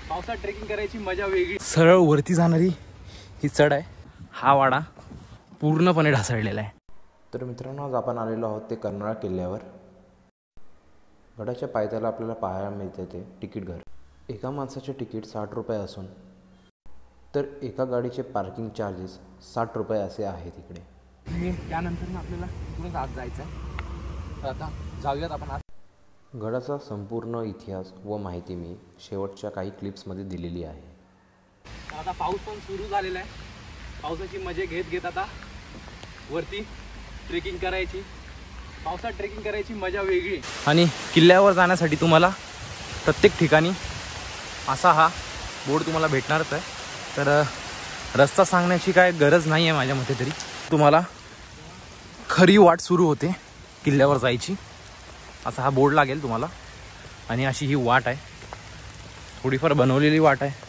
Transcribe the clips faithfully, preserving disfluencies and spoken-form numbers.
पावसात ट्रेकिंग करायची मजा वेगळी। सरळ वरती जाणारी ही चढ आहे। हा वाडा पूर्णपणे ढासळलेला आहे। तर मित्रांनो, आज आपण आलेलो आहोत ते कर्नाळा किल्ल्यावर। गडाच्या पायथ्याला आपल्याला पाहायला मिळते ते तिकीट घर। एका माणसाचे तिकीट साठ रुपये असून तर एका गाडीचे पार्किंग चार्जेस साठ रुपये असे आहेत इकडे। आणि त्यानंतर आपल्याला इकडून आत जायचं आहे। तर आता जाऊयात आपण आत। गडाचा संपूर्ण इतिहास व माहिती मी शेवटच्या काही क्लिप्समध्ये दिलेली आहे। आता पाऊस पण सुरू झालेला आहे। पावसाची मजा घेत घेत आता वरती ट्रेकिंग करायची। पावसात ट्रेकिंग करायची मजा वेगळी। आणि किल्ल्यावर जाण्यासाठी तुम्हाला प्रत्येक ठिकाणी असा हा बोर्ड तुम्हाला भेटणारच आहे। तर रस्ता सांगण्याची काय गरज नाही आहे माझ्या मते तरी। तुम्हाला खरी वाट सुरू होते किल्ल्यावर जायची, असा हा बोर्ड लागेल तुम्हाला। आणि अशी ही वाट आहे, थोडीफार बनवलेली वाट आहे।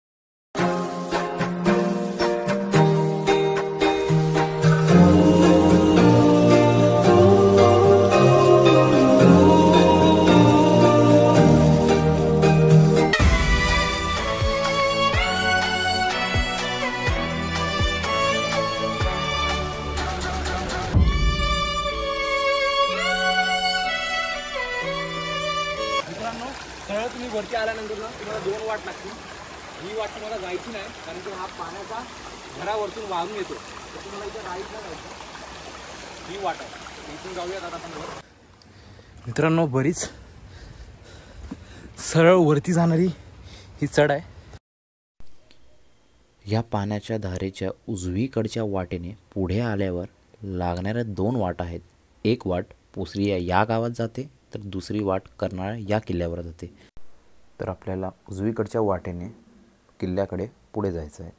सरळ तुम्ही वरती आल्यानंतर ना तुम्हाला दोन वाट लागतील। ही वाट तुम्हाला जायची नाही, कारण की हा पाण्याचा घरावरतून वाहून येतो। तर तुम्हाला इथे राईटला जायचं। ही वाट आहे, इथून जाऊयात आता आपण वर। मित्रांनो, बरीच सरळ वरती जाणारी ही चढ आहे। या पाण्याच्या धारेच्या उजवीकडच्या वाटेने पुढे आल्यावर लागणाऱ्या दोन वाट आहेत। एक वाट पोसरिया या गावात जाते, तर दुसरी वाट कर्नाळा या किल्ल्यावर जाते। तर आपल्याला उजवीकडच्या वाटेने किल्ल्याकडे पुढे जायचं आहे।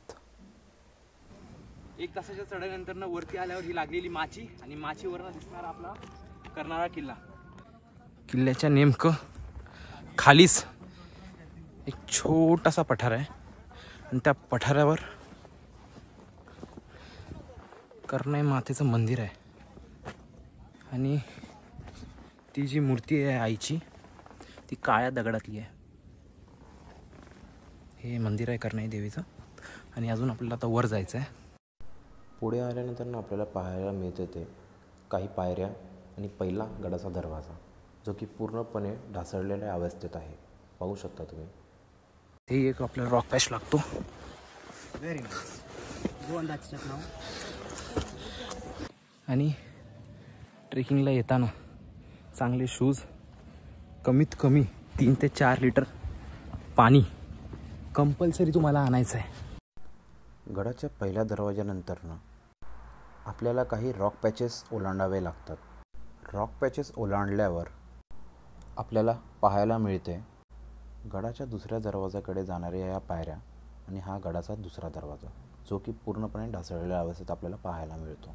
एक तासाच्या चढाईनंतर ना वरती आल्यावर ही लागलेली माची आणि माचीवरनं दिसणार आपला कर्नाळा किल्ला। किल्ल्याच्या नेमकं खालीच एक छोटासा पठार आहे आणि त्या पठारावर कर्नाई मातेचं मंदिर आहे। आणि ती जी मूर्ती आहे आईची, ती काळ्या दगडातली आहे। हे मंदिर आहे कर्नाई देवीचं। आणि अजून आपल्याला आता वर जायचं आहे। पुढे आल्यानंतर ना आपल्याला पाहायला मिळते ते काही पायऱ्या आणि पहिला गडाचा दरवाजा, जो की पूर्णपणे ढासळलेल्या अवस्थेत आहे। पाहू शकता तुम्ही। ते एक आपल्याला रॉक पॅच लागतो। Very nice, go on that step now. आणि ट्रेकिंगला येताना चांगले शूज, कमीत कमी तीन ते चार लिटर पाणी कंपल्सरी तुम्हाला आणायचं आहे। गडाच्या पहिल्या दरवाजानंतर ना आपल्याला काही रॉक पॅचेस ओलांडावे लागतात। रॉक पॅचेस ओलांडल्यावर आपल्याला पाहायला मिळते गडाच्या दुसऱ्या दरवाजाकडे जाणाऱ्या या पायऱ्या आणि हा गडाचा दुसरा दरवाजा, जो की पूर्णपणे ढासळलेल्या अवस्थेत आपल्याला पाहायला मिळतो।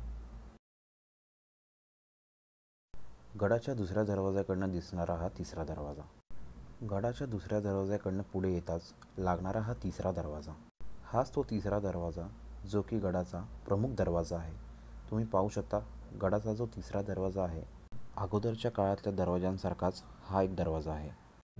गडाच्या दुसऱ्या दरवाजाकडनं दिसणारा हा तिसरा दरवाजा। गडाच्या दुसऱ्या दरवाजाकडनं पुढे येताच लागणारा हा तिसरा दरवाजा। हाच तो तिसरा दरवाजा, जो की गडाचा प्रमुख दरवाजा आहे। तुम्ही पाहू शकता गडाचा जो तिसरा दरवाजा आहे, अगोदरच्या काळातल्या दरवाजांसारखाच हा एक दरवाजा आहे।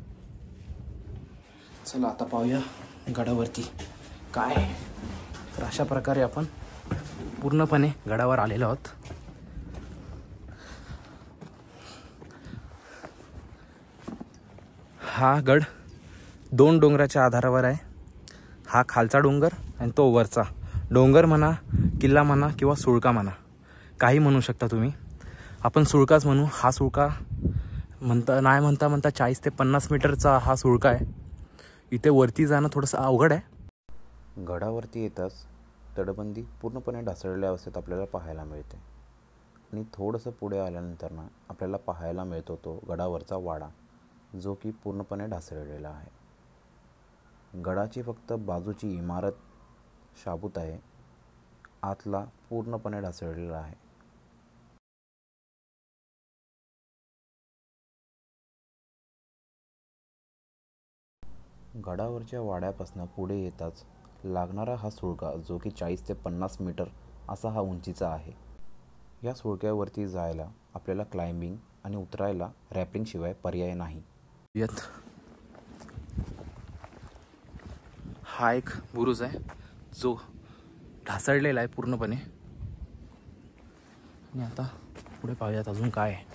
चला आता पाहूया गडावरती काय आहे। तर अशा प्रकारे आपण पूर्णपणे गडावर आलेलो आहोत। हा गड दोन डोंगराच्या आधारावर आहे। हा खालचा डोंगर आणि तो वरचा डोंगर म्हणा, किल्ला म्हणा किंवा सुळका म्हणा, काही म्हणू शकता तुम्ही। आपण सुळकाच म्हणू। हा सुळका म्हणता नाही म्हणता म्हणता चाळीस ते पन्नास मीटरचा हा सुळका आहे। इथे वरती जाणं थोडंसं अवघड आहे। गडावरती येताच तटबंदी पूर्णपणे ढासळलेल्या अवस्थेत आपल्याला पाहायला मिळते। आणि थोडंसं पुढे आल्यानंतर ना आपल्याला पाहायला मिळतो तो गडावरचा वाडा, जो की पूर्णपणे ढासळलेला आहे। गडाची फक्त बाजूची इमारत शाबूत आहे, आतला पूर्णपणे ढासळलेला आहे। गडावरच्या वाड्यापासून पुढे येताच लागणारा हा सुळका, जो की चाळीस ते पन्नास मीटर असा हा उंचीचा आहे। या सुळक्यावरती जायला आपल्याला क्लाइम्बिंग आणि उतरायला रॅपिंग शिवाय पर्याय नाही। येत हा एक बुरुज आहे जो ढासळलेला आहे पूर्णपणे. आणि आता पुढे पाहूयात अजून काय आहे.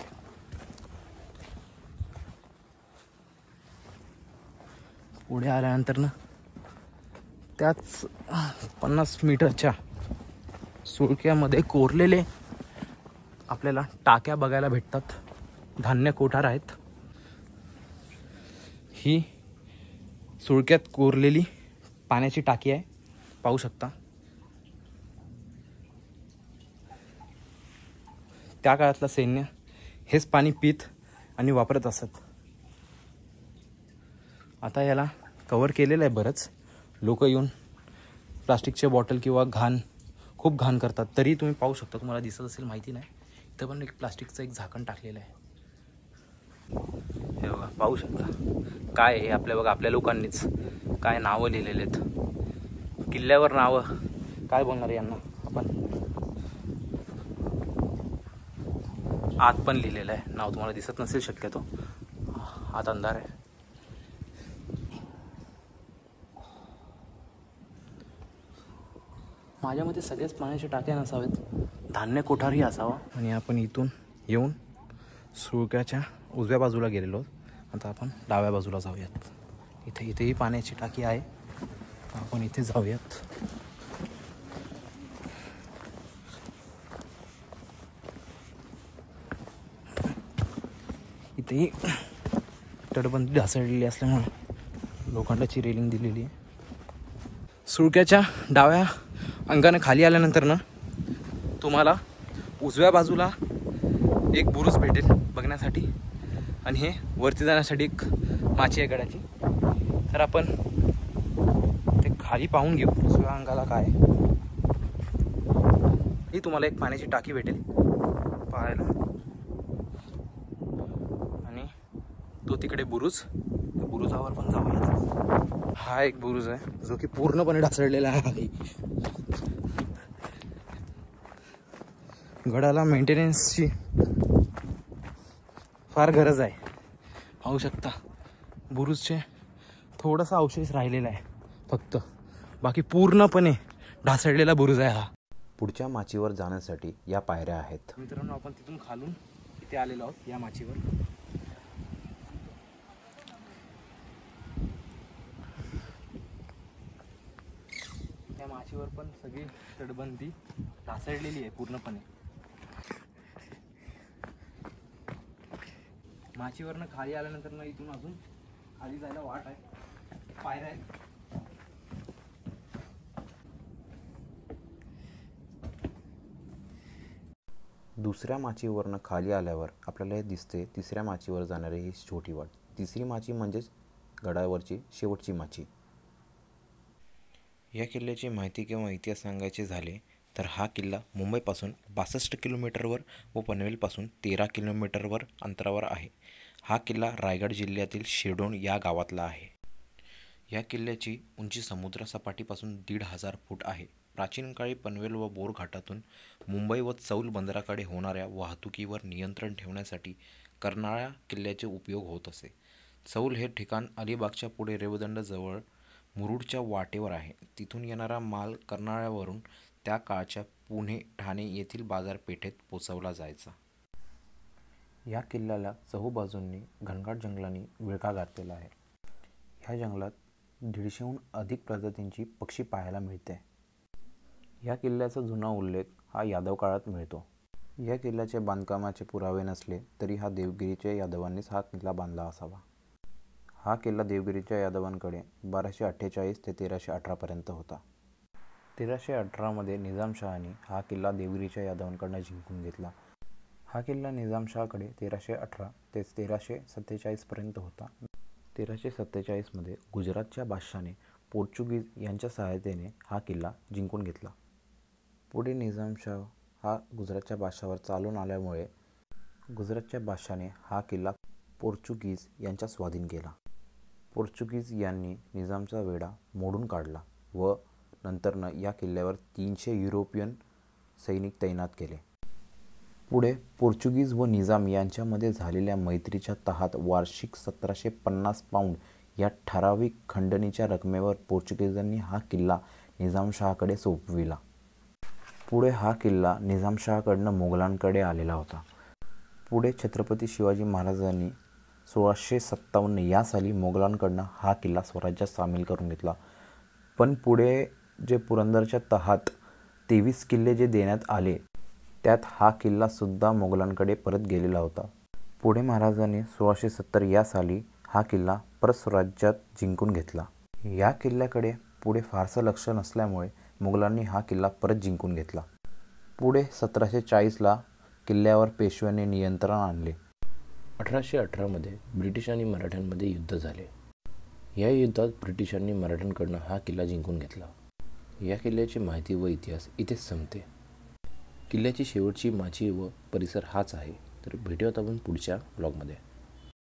पुढे आल्यानंतर ना त्याच पन्नास मीटरच्या सुळक्यामध्ये कोरलेले आपल्याला टाक्या बघायला भेटतात. धान्य कोठार आहेत. ही सुळक्यात कोरलेली पाण्याची टाकी आहे, पाहू शकता. त्या काळातलं सैन्य हेच पाणी पित आणि वापरत असत. आता याला कव्हर केलेलं आहे बरंच. लोक येऊन प्लास्टिकचे बॉटल किंवा घाण खूप घाण करतात. तरी तुम्ही पाहू शकता, तुम्हाला दिसत असेल माहिती नाही, इथं पण एक प्लास्टिकचं एक झाकण टाकलेलं आहे. हे बघा, पाहू शकता काय आहे. आपल्या बघा आपल्या लोकांनीच काय नावं लिहिलेले आहेत किल्ल्यावर. नावं काय बोलणार यांना आपण. आत पण लिहिलेलं आहे नाव, तुम्हाला दिसत नसेल शक्यतो, आत अंधार आहे. माझ्या मते सगळ्याच पाण्याच्या टाक्या नसावेत, धान्य कोठारही असावा. आणि आपण इथून येऊन सुळक्याच्या उजव्या बाजूला गेलेलो. आता आपण डाव्या बाजूला जाऊयात. इथे इथेही पाण्याची टाकी आहे, आपण इथे जाऊयात. इथेही तटबंदी ढासळलेली असल्यामुळे लोखंडाची रेलिंग दिलेली आहे. सुळक्याच्या डाव्या अंगाने खाली आल्यानंतर ना तुम्हाला उजव्या बाजूला एक बुरुज भेटेल बघण्यासाठी. आणि हे वरती जाण्यासाठी एक माची आहे गडाची. तर आपण ते खाली पाहून घेऊ उजव्या अंगाला काय. ही तुम्हाला एक पाण्याची टाकी भेटेल पाहायला. आणि तो तिकडे बुरुज, बुरुजावर पण जाऊया. हा एक बुरुज आहे जो की पूर्णपणे ढासळलेला आहे. गडाला मेंटेनन्सची फार गरज आहे. पाहू शकता बुरुजचे थोडासा अवशेष राहिलेला आहे फक्त, बाकी पूर्णपणे ढासळलेला बुरुज आहे हा. पुढच्या माचीवर जाण्यासाठी या पायऱ्या आहेत. मित्रांनो, आपण तिथून खालून इथे आलेलो आहोत या माचीवर. या माचीवर पण सगळी तटबंदी ढासळलेली आहे पूर्णपणे. माचीवरनं खाली आल्यानंतर ना इथून अजून खाली जायला वाट आहे, पायऱ्या आहेत. दुसऱ्या माचीवरनं खाली आल्यावर आपल्याला हे दिसते तिसऱ्या माचीवर जाणारी ही छोटी वाट. तिसरी माची म्हणजेच गडावरची शेवटची माची. या किल्ल्याची माहिती किंवा इतिहास सांगायचे झाले तर हा किल्ला मुंबईपासून बासष्ट किलोमीटरवर व पनवेलपासून तेरा किलोमीटरवर अंतरावर आहे. हा किल्ला रायगड जिल्ह्यातील शिरडोण या गावातला आहे. या किल्ल्याची उंची समुद्रसपाटीपासून दीड हजार फूट आहे. प्राचीन काळी पनवेल व बोरघाटातून मुंबई व चौल बंदराकडे होणाऱ्या वाहतुकीवर नियंत्रण ठेवण्यासाठी कर्नाळा किल्ल्याचे उपयोग होत असे. चौल हे ठिकाण अलिबागच्या पुढे रेवदंडजवळ मुरुडच्या वाटेवर आहे. तिथून येणारा माल कर्नाळ्यावरून त्या काळच्या पुणे, ठाणे येथील बाजारपेठेत पोचवला जायचा. या किल्ल्याला चहूबाजूंनी घनदाट जंगलांनी विळखा घातलेला आहे. ह्या जंगलात दीडशेहून अधिक प्रजातींची पक्षी पाहायला मिळते. या किल्ल्याचा जुना उल्लेख हा यादव काळात मिळतो. या किल्ल्याचे बांधकामाचे पुरावे नसले तरी हा देवगिरीच्या यादवांनीच हा किल्ला बांधला असावा. हा किल्ला देवगिरीच्या यादवांकडे बाराशे अठ्ठेचाळीस ते तेराशे अठरापर्यंत होता. तेराशे अठरामध्ये निजामशहाने हा किल्ला देवगिरीच्या यादवांकडून जिंकून घेतला. हा किल्ला निजामशहाकडे तेराशे अठरा ते तेराशे सत्तेचाळीसपर्यंत होता. तेराशे सत्तेचाळीसमध्ये गुजरातच्या बादशाहाने पोर्चुगीज यांच्या सहायतेने हा किल्ला जिंकून घेतला. पुढे निजामशाह हा गुजरातच्या बादशाहावर चालून आल्यामुळे गुजरातच्या बादशाहाने हा किल्ला पोर्चुगीज यांच्या स्वाधीन केला. पोर्चुगीज यांनी निजामचा वेढा मोडून काढला व नंतरनं या किल्ल्यावर तीनशे युरोपियन सैनिक तैनात केले. पुढे पोर्चुगीज व निजाम यांच्यामध्ये झालेल्या मैत्रीच्या तहात वार्षिक सतराशे पन्नास पाऊंड या ठराविक खंडणीच्या रकमेवर पोर्चुगीजांनी हा किल्ला निजामशहाकडे सोपविला. पुढे हा किल्ला निजामशहाकडनं मोगलांकडे आलेला होता. पुढे छत्रपती शिवाजी महाराजांनी सोळाशे सत्तावन्न या साली मोगलांकडनं हा किल्ला स्वराज्यात सामील करून घेतला. पण पुढे जे पुरंदरच्या तहात तेवीस किल्ले जे देण्यात आले त्यात हा किल्लासुद्धा मोगलांकडे परत गेलेला होता. पुढे महाराजांनी सोळाशे सत्तर या साली हा किल्ला परत स्वराज्यात जिंकून घेतला. या किल्ल्याकडे पुढे फारसं लक्ष नसल्यामुळे मुघलांनी हा किल्ला परत जिंकून घेतला. पुढे सतराशे चाळीसला किल्ल्यावर पेशव्यांनी नियंत्रण आणले. अठराशे अठरामध्ये ब्रिटिश आणि मराठ्यांमध्ये युद्ध झाले. या युद्धात ब्रिटिशांनी मराठ्यांकडून हा किल्ला जिंकून घेतला. या किल्ल्याची माहिती व इतिहास इथेच संपते. किल्ल्याची शेवटची माची व परिसर हाच आहे. तर भेटूयात आपण पुढच्या ब्लॉगमध्ये.